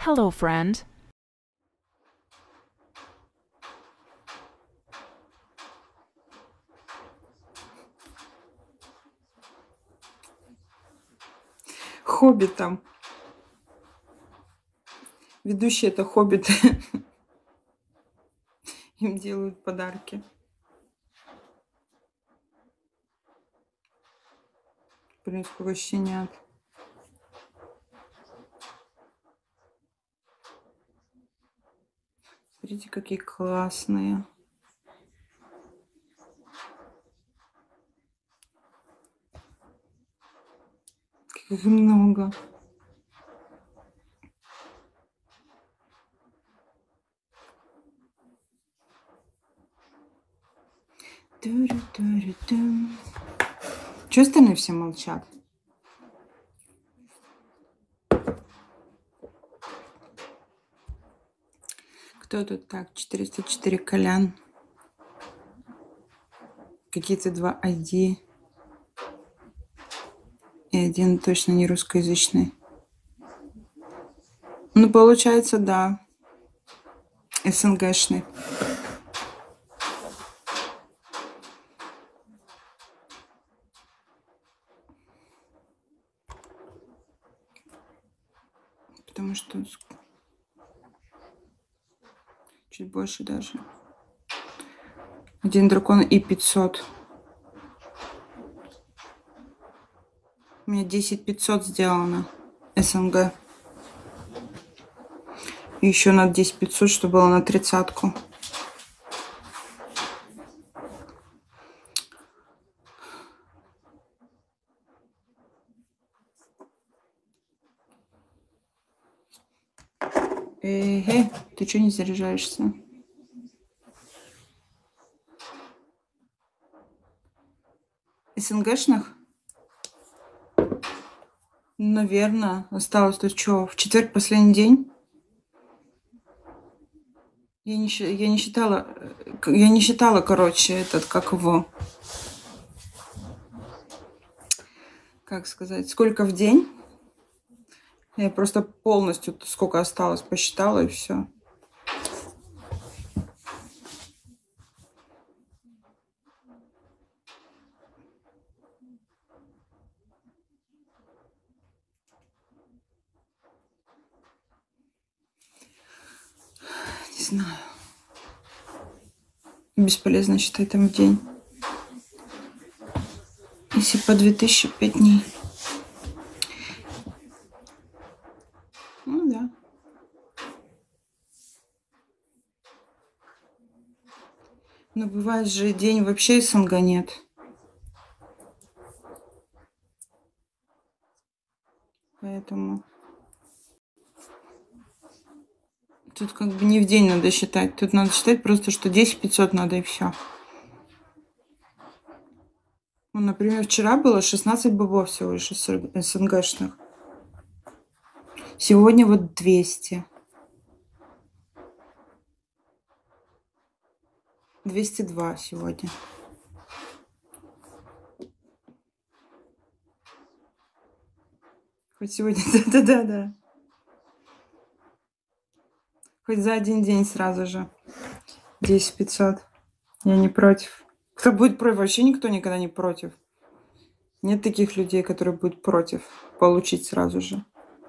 Hello, friend. Хоббитам. Ведущие это хоббиты. Им делают подарки. Блин, сколько щенят. Смотрите, какие классные. Как их много. Чего остальные все молчат? Кто тут так? 404 Колян. Какие-то 2 ID. И один точно не русскоязычный. Ну, получается, да. СНГшный. Потому что чуть больше даже. Один дракон и 500. У меня 10 500 сделано. СНГ. И еще надо 10 500, чтобы было на 30-ку. Эй, ты что не заряжаешься? СНГшных? Наверное. Осталось тут что? В четверг последний день? Я не считала, короче, как его, как сказать, сколько в день. Я просто полностью, сколько осталось, посчитала и все. Не знаю. Бесполезно считать там в день. Если по 2000 5 дней. Ну да. Но бывает же день вообще СНГ нет. Поэтому тут как бы не в день надо считать. Тут надо считать просто, что 10 500 надо и все. Ну, например, вчера было 16 бобов всего лишь СНГшных. Сегодня вот 200. 202 сегодня. Хоть сегодня, да. Хоть за один день сразу же. 10 500. Я не против. Кто будет против? Вообще никто никогда не против. Нет таких людей, которые будут против получить сразу же.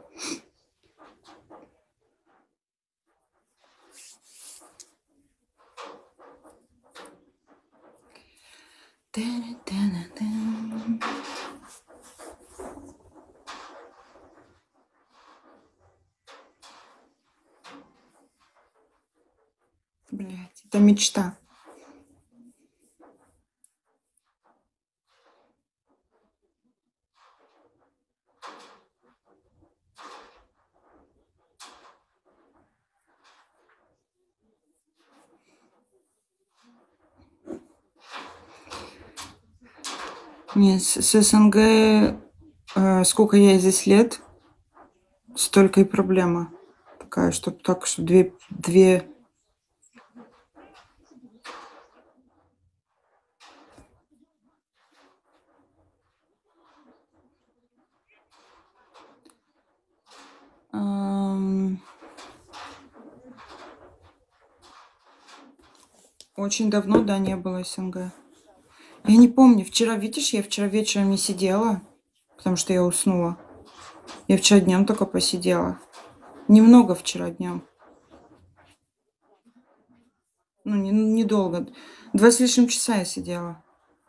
Блять, это мечта. Не, с СНГ, сколько я здесь лет, столько и проблема такая, чтобы так, что две. Очень давно, да, не было СНГ. Я не помню, вчера, видишь, я вчера вечером не сидела, потому что я уснула. Я вчера днем только посидела. Немного вчера днем. Ну, недолго. 2 с лишним часа я сидела.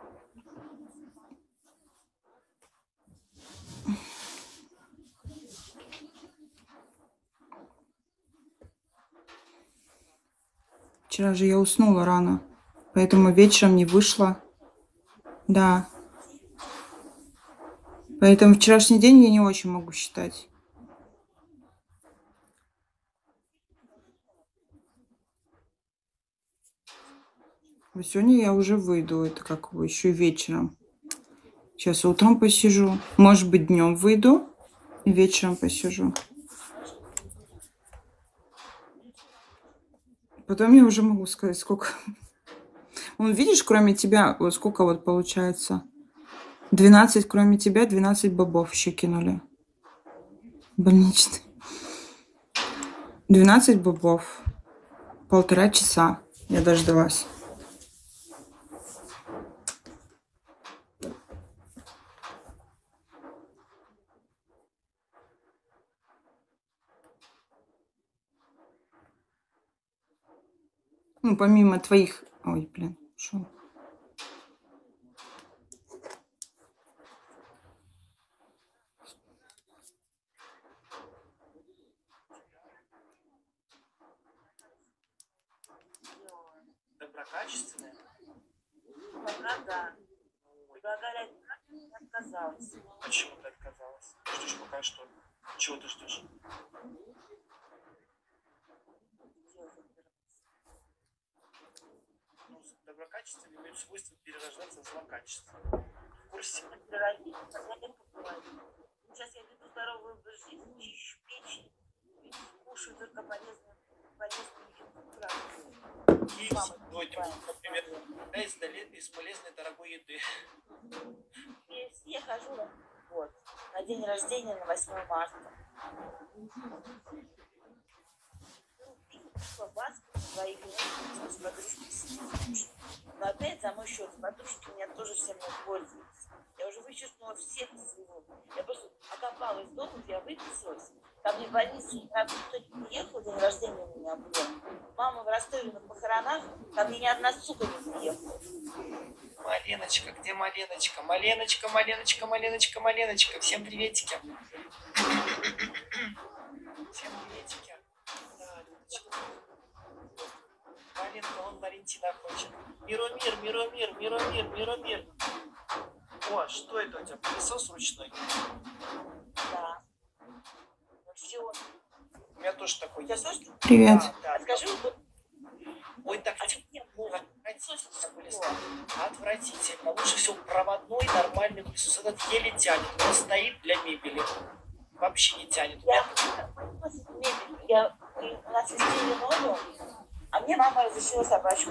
Вчера же я уснула рано, поэтому вечером не вышла. Да. Поэтому вчерашний день я не очень могу считать. Вот сегодня я уже выйду, это как еще вечером. Сейчас утром посижу. Может быть, днем выйду и вечером посижу. Потом я уже могу сказать, сколько. Вон, видишь, кроме тебя, вот сколько вот получается? 12, кроме тебя, 12 бобов еще кинули. Больничный. 12 бобов. 1,5 часа я дождалась. Ну, помимо твоих... Ой, блин, шо? Доброкачественная? Пока да. Предлагали отказалась. Почему ты отказалась? Ждешь пока что? Чего ты ждешь? Ну, доброкачественные имеют свойство перерождаться в злокачественные. В курсе? Сейчас я веду здоровый образ жизни, чищу печень, кушаю только полезную еду. Есть сегодня, например, из полезной дорогой еды. Я хожу вот, на день рождения, на 8 марта. Баску своих с подружкой. Но опять за мой счет, подружки у меня тоже всем не пользуются. Я уже вычеркнула всех из своего. Я просто окопалась дома, я выписалась. Ко мне в больницу правда, никто не приехал, день рождения у меня был. Мама в Ростове на похоронах, ко мне ни одна сука не приехала. Маленочка, где Маленочка? Маленочка, Маленочка, Маленочка, Маленочка. Всем приветики. Всем приветики. Да, Людочка. Маленка, он Валентина хочет. Миромир, Миромир, Миромир, Миромир. О, что это у тебя? Пылесос ручной? Да. Все. У меня тоже такой есть. Привет. Да, да. Скажи, ой, так отвратительно. Лучше всего проводной нормальный пылесос. Этот еле тянет. Он стоит для мебели. Вообще не тянет. У нас везде новую, а мне мама разрешила собачку.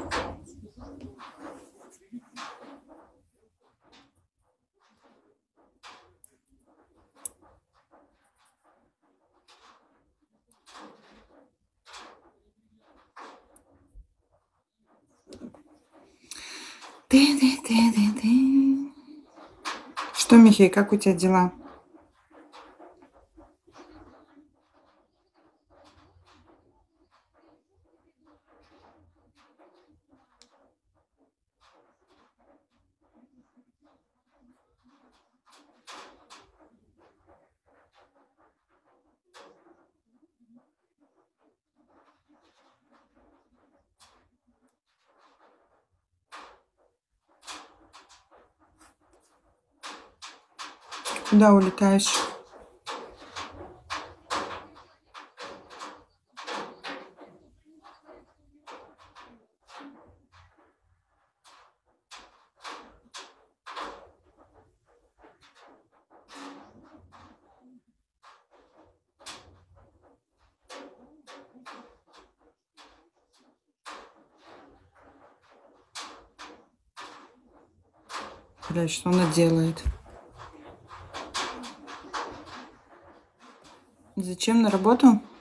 Что, Михей, как у тебя дела? Куда улетаешь? Блядь, что она делает? Зачем на работу?